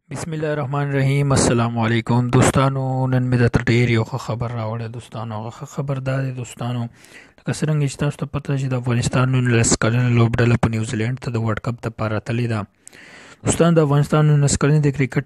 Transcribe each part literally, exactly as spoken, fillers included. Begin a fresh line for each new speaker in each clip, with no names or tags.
बिस्मिल्लाहिर्रहमानिर्रहीम अस्सलाम वालेकुम दोस्तانو नन مې درته ډېر یو ښه خبر راوړی دوستانو. هغه ښه خبر دا دی دوستانو، لکه څرنګه چې تاسو ته پته چې د افغانستان نولس کلنه لوبډله په نیوزیلینډ ته د ورلډ کپ دپاره تللې ده. دوستان د افغانستان نولس کلنې د کرکټ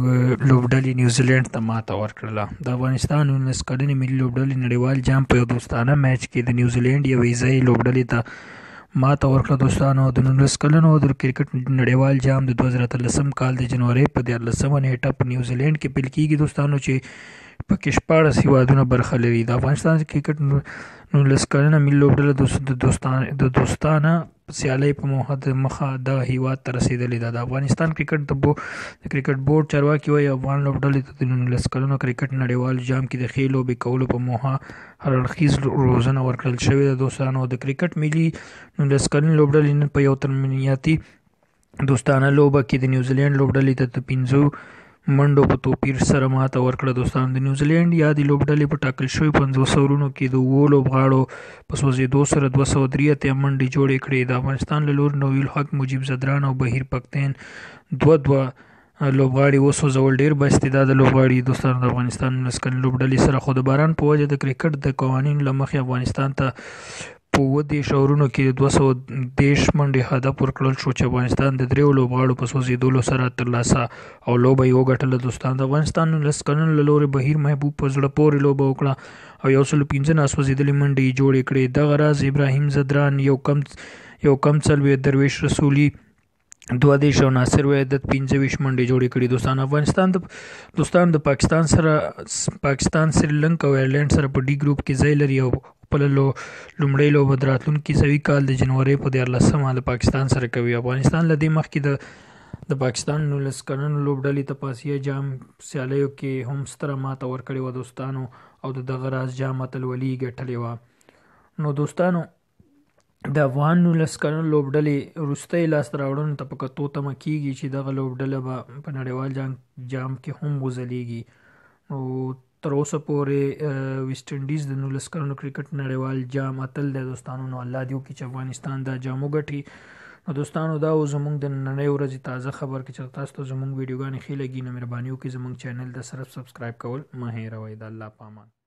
لوبډلې نیوزیلینډ ته ماته ورکړله. د افغانستان نولس کلنې ملي لوبډلې نړیوال جام په یو دوستانه میچ کې د نیوزیلینډ یوې ځایي لوبډلې ته ماته ورکړه. دوستانو د نولس کلنو د کرکټ نړیوال جام د دوه زره اتلسم کال د جنورۍ په دیارلسمه نیټه په نیوزیلینډ کې پیل کیږي دوستانو، چې پکې شپاړس هیوادونه برخه لري. د افغانستان کرکټ نولس کلنه ملي لوبډله د دوستانه د دوستانه سیالۍ په موخه د مخه دغه هیواد ته رسېدلې ده. د افغانستان کرکټ د بو د کرکټ بورډ چارواکي وایي افغان لوبډلې ته د نولس کلنو کرکټ نړیوال جام کې د ښې لوبې کولو په موخه هر اړخیز روزنه ورکړل شوې ده. دوستانو د کرکټ ملي نولس کلنې لوبډلې نن په یو ترمنیاتي دوستانه لوبه کې د نیوزیلینډ لوبډلې ته د پنځو منډو په توپیر سره ماته ورکړه. دوستانو د نیوزیلینډ یادې لوبډلې په ټاکل شویو پنځوس اورونو کې د اوو لوبغاړو په سوځېدو سره دوه سوه درې اتیا منډې جوړې کړې. د افغانستان له لوري نویل حق، مجیب زدران او بهیر پختین دوه دوه لوبغاړي وسوځول. ډېر با استعداده لوبغاړي دوستانو د افغانستان نولس کلنې لوبډلې سره، خو د باران په وجه د کرکټ د قوانینو له مخې افغانستان ته په اووه دېرش اورونو کې دوه سوه دېرش منډې هدف ورکړل شو، چې افغانستان د دریو لوبغاړو په سوځېدلو سره ترلاسه او لوبه یې وګټله. دوستانو د افغانستان نولس کلنو له لوري بهیر محبوب په زړه پورې لوبه وکړه او یو سلو پنځه ناسوځېدلې منډې یې جوړې کړې. دغه راز ابراهیم زدران یو کم یو کم څلوېښت، درویش رسولي دوه دېرش او ناصر وحدت پنځه ویشت منډې جوړې کړې. دوستانو افغانستان د دوستانو د پاکستان سره پاکستان سریلانکا او ایرلینډ سره په ډي ګروپ کې ځای لري او خپله لومړۍ لوبه د راتلونکي سوي کال د جنورۍ په دیارلسمه د پاکستان سره کوي. افغانستان له دې مخکې د د پاکستان نولس کلنو لوبډلې ته په اسیا جام سیالیو کې هم ستره ماته ورکړې وه دوستانو، او د دغه راز جام اتلولي یې ګټلې وه. نو دوستانو د افغان نولس کلنو لوبډلې وروستۍ لاسته راوړنو ته په کتو تمه کېږي چې دغه لوبډله به په نړیوال جام جام کې هم وځلیږي. نو تر اوسه پورې ویسټ انډیز د نولس کلنو کرکټ نړیوال جام اتل دی دوستانو. نو الله دې وکړي چې افغانستان دا جام وګټي. نو دوستانو دا و زموږ د نننۍ ورځې تازه خبر. که چې تاسو ته زموږ ویډیوګانې ښې لګي نو مهرباني وکړئ زموږ چینل ته صرف سبسکرایب کول مه هېروئ. د الله په امان.